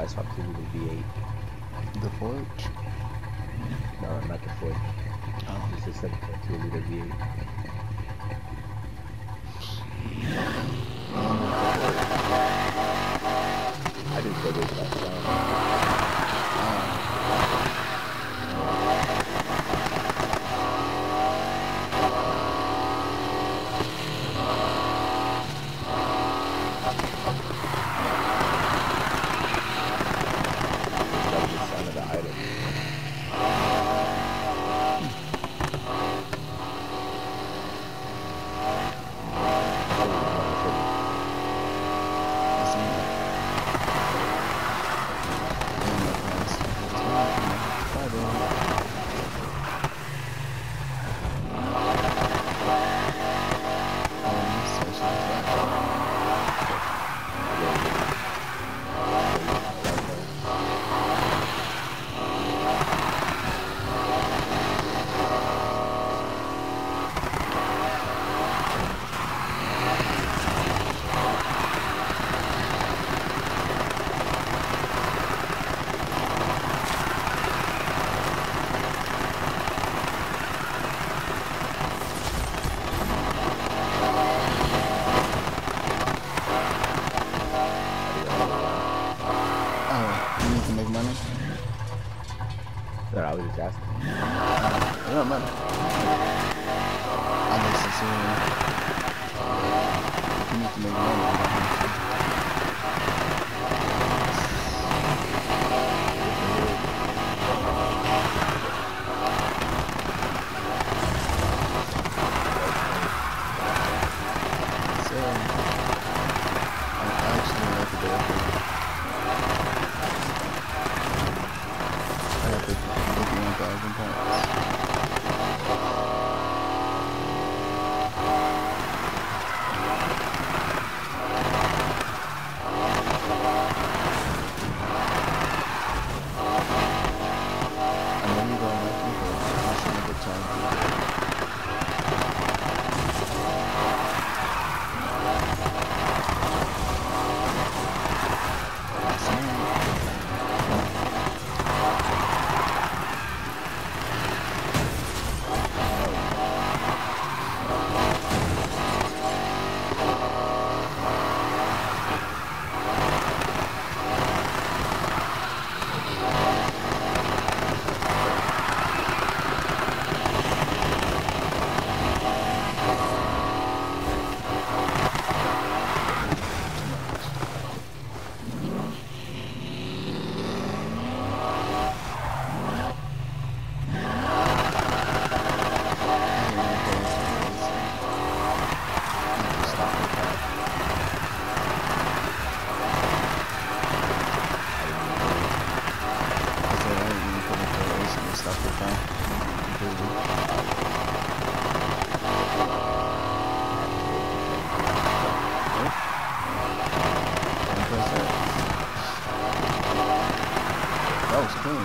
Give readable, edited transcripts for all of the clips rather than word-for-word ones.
I swapped to the V8. The Forge? No, not the Forge. Oh. Just a 7.2 liter V8. I didn't say this last I was just asking. It don't matter. I just assume you need to make money. That was clean.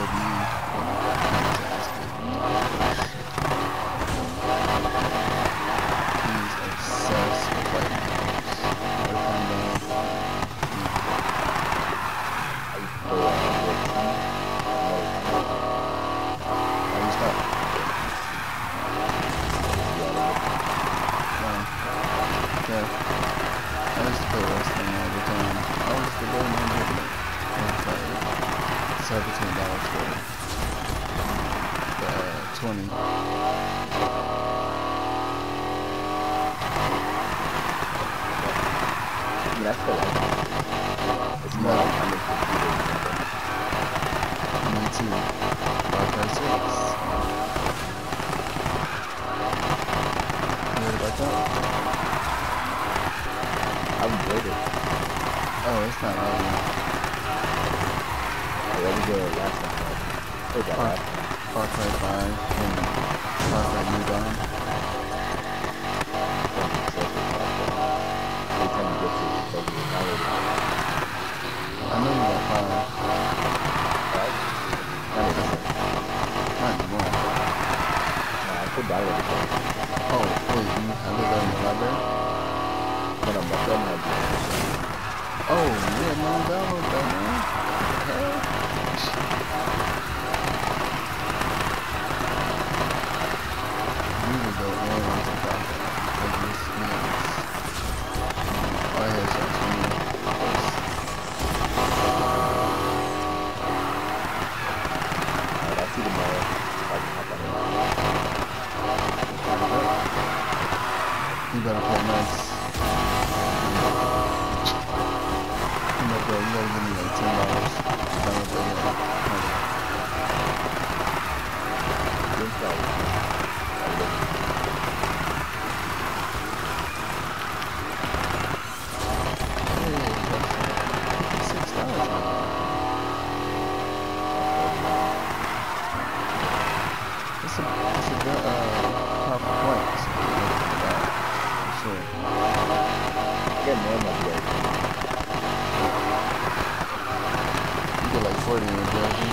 good man. He's obsessed with fighting games. Every time I used to play how you stop? Yeah. I used to play wrestling all the time. I was the boy man movement. I was like $17 for the 20. I mean, I still like it. It's more like I'm into Me too. Far Cry 6. You heard about that? I enjoyed it. Oh, it's not out yet. I was there last time. It was that last time. Far Cry 5 and Far Cry New Dawn. Every time you get to it, it's like you're I know you got 5. not Not anymore. I could buy everything. Oh, wait, you have it in the library? But I'm not done like Oh, yeah, man, download that, man. Hell. You would go in to talk about this means. Oh, yeah, so it's me. Alright, I'll see you tomorrow. I can hop on it. You better play nice. You know, bro, you gotta give me like $10. Download that game. Link out. It's a good powerful point. So for sure. I get more of my videos. You get like 40 in the jersey.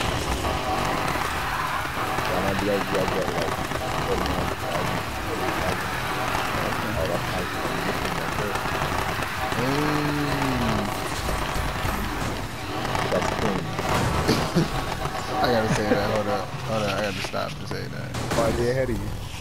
On my videos, I get like 49,000, 40,000. Oh, that's nice. That's clean. I gotta say that. Hold up. I gotta stop to say that. Farther ahead of you.